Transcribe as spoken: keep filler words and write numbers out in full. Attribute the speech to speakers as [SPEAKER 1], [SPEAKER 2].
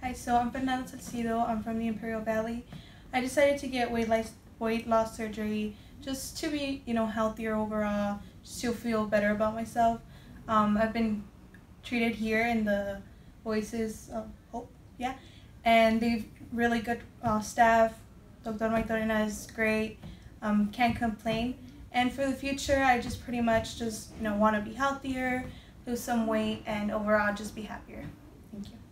[SPEAKER 1] Hi, so I'm Fernanda Salcido. I'm from the Imperial Valley. I decided to get weight loss, weight loss surgery just to be, you know, healthier overall, just to feel better about myself. Um, I've been treated here in the Oasis of Hope, yeah, and they've really good uh, staff. Doctor Maytorena is great. Um, can't complain. And for the future, I just pretty much just, you know, want to be healthier, lose some weight, and overall just be happier. Thank you.